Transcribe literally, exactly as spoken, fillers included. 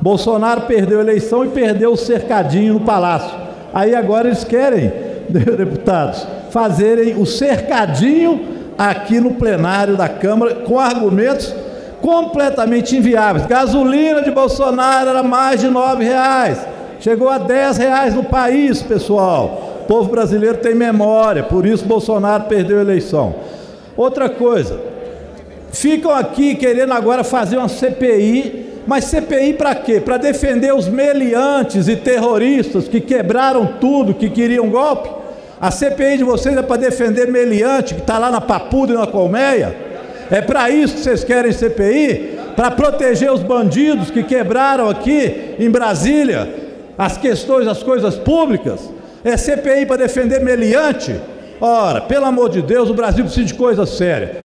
Bolsonaro perdeu a eleição e perdeu o cercadinho no Palácio. Aí agora eles querem, deputados, fazerem o cercadinho aqui no plenário da Câmara com argumentos completamente inviáveis. Gasolina de Bolsonaro era mais de nove reais. Chegou a dez reais no país, pessoal. O povo brasileiro tem memória, por isso Bolsonaro perdeu a eleição. Outra coisa, ficam aqui querendo agora fazer uma C P I, mas C P I para quê? Para defender os meliantes e terroristas que quebraram tudo, que queriam golpe? A C P I de vocês é para defender meliante que está lá na Papuda e na Colmeia? É para isso que vocês querem C P I? Para proteger os bandidos que quebraram aqui em Brasília as questões, as coisas públicas? É C P I para defender meliante? Ora, pelo amor de Deus, o Brasil precisa de coisa séria.